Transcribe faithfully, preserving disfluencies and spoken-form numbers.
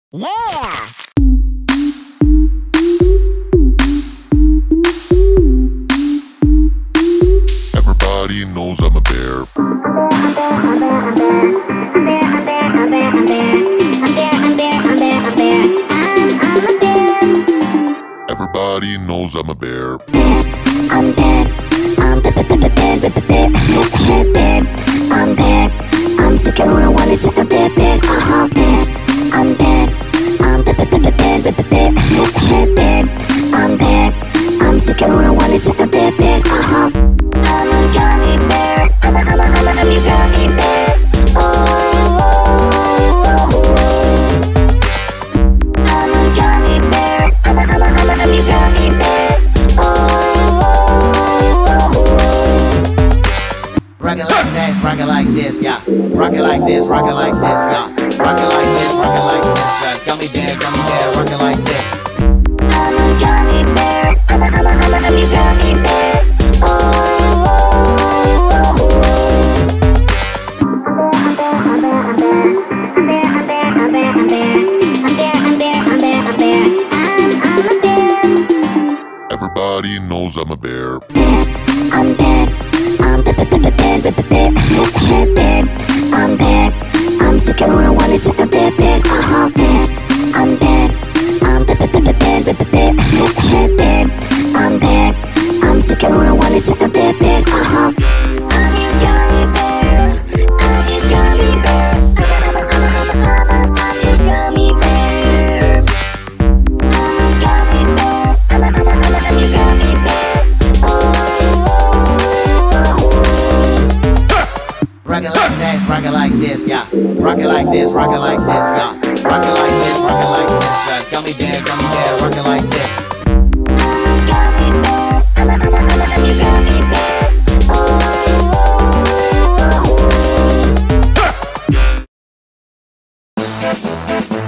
Yeah! Everybody knows I'm a bear. Everybody knows I'm a bear. I'm bad, I'm bad, bad, bad, bad, bad, bad, bad, I'm bad, I'm sick and when I want it, I'm bad, bad, uh-huh, bad, I'm bad, I'm bad, bad, bad, bad, bad, bad, bad, bad, I'm bad, I'm sick and when I want it, I'm bad, bad, uh-huh. I'm a gummy bear, I'm a, I'm a, I'm a, I'm your gummy bear, oh, I'm a gummy bear, I'm a, I'm a, I'm a, I'm your gummy bear, Rock it like that, rock it like this, yeah. Rock it like this, rock it like this, yeah. Rock it like this, rock it like this, yeah. Gummy bear, gummy bear, rock it like this. I'm a gummy bear, I'm a, I'm a, I'm a, I'm your gummy bear, Everybody knows I'm a bear. I'm bad, I'm bad, bad, bad, bad, bad, bad, bad, bad, I'm bad, I'm sick and when I want it, I'm bad, bad, uh-huh, bad, I'm bad, I'm bad, bad, bad, bad, bad, bad, bad, bad, I'm bad, I'm sick and when I want it, I'm bad, bad, uh-huh. I'm your gummy bear, I'm your gummy bear, I'm a, I'm a, I'm a, I'm a, I'm your gummy bear, I'm a gummy bear, I'm a, I'm a, I'm a, I'm your gummy bear. Rock it like that, rock it like this, yeah. Rock it like this, rock it like this, yeah. Rock it like this, rock it like this, yeah. Gummy bear, gummy bear, rock it like this. I'm a gummy bear, I'm a, I'm a, I'm a, I'm your gummy bear. Oh.